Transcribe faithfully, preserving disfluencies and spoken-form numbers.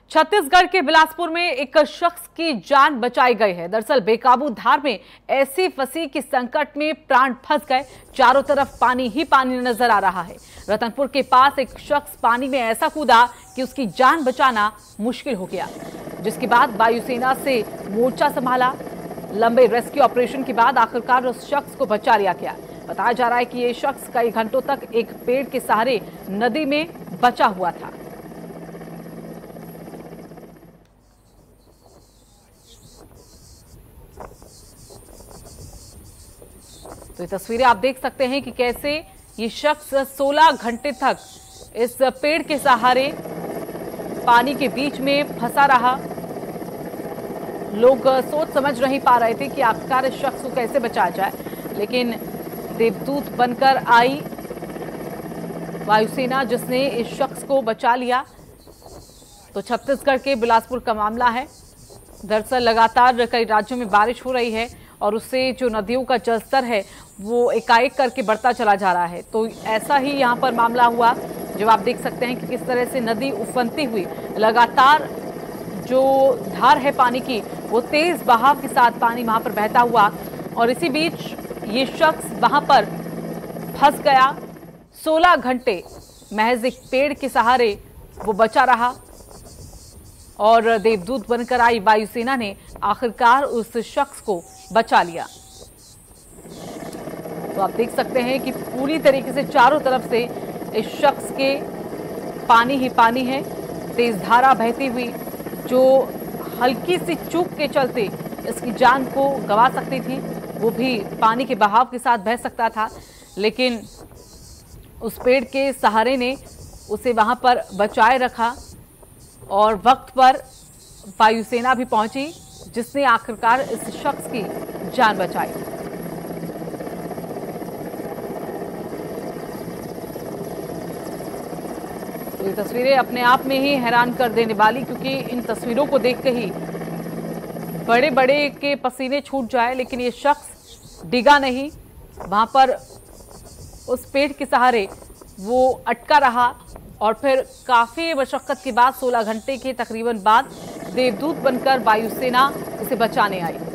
छत्तीसगढ़ के बिलासपुर में एक शख्स की जान बचाई गई है। दरअसल बेकाबू धार में ऐसी फंसी कि संकट में प्राण फंस गए। चारों तरफ पानी ही पानी नजर आ रहा है। रतनपुर के पास एक शख्स पानी में ऐसा कूदा कि उसकी जान बचाना मुश्किल हो गया, जिसके बाद वायुसेना से मोर्चा संभाला। लंबे रेस्क्यू ऑपरेशन के बाद आखिरकार उस शख्स को बचा लिया गया। बताया जा रहा है कि ये शख्स कई घंटों तक एक पेड़ के सहारे नदी में बचा हुआ था। तो ये तस्वीरें आप देख सकते हैं कि कैसे ये शख्स सोलह घंटे तक इस पेड़ के सहारे पानी के बीच में फंसा रहा। लोग सोच समझ नहीं पा रहे थे कि आखिरकार इस शख्स को कैसे बचाया जाए, लेकिन देवदूत बनकर आई वायुसेना, जिसने इस शख्स को बचा लिया। तो छत्तीसगढ़ के बिलासपुर का मामला है। दरअसल लगातार कई राज्यों में बारिश हो रही है और उससे जो नदियों का जलस्तर है वो एकाएक करके बढ़ता चला जा रहा है। तो ऐसा ही यहाँ पर मामला हुआ, जब आप देख सकते हैं कि किस तरह से नदी उफनती हुई, लगातार जो धार है पानी की वो तेज बहाव के साथ पानी वहां पर बहता हुआ, और इसी बीच ये शख्स वहां पर फंस गया। सोलह घंटे महज एक पेड़ के सहारे वो बचा रहा और देवदूत बनकर आई वायुसेना ने आखिरकार उस शख्स को बचा लिया। तो आप देख सकते हैं कि पूरी तरीके से चारों तरफ से इस शख्स के पानी ही पानी है। तेज धारा बहती हुई जो हल्की सी चूक के चलते इसकी जान को गंवा सकती थी, वो भी पानी के बहाव के साथ बह सकता था, लेकिन उस पेड़ के सहारे ने उसे वहां पर बचाए रखा और वक्त पर वायुसेना भी पहुंची, जिसने आखिरकार इस शख्स की जान बचाई। तो ये तस्वीरें अपने आप में ही हैरान कर देने वाली, क्योंकि इन तस्वीरों को देख के ही बड़े बड़े के पसीने छूट जाए, लेकिन ये शख्स डिगा नहीं, वहां पर उस पेड़ के सहारे वो अटका रहा और फिर काफी मशक्कत के बाद सोलह घंटे के तकरीबन बाद देवदूत बनकर वायुसेना उसे बचाने आई।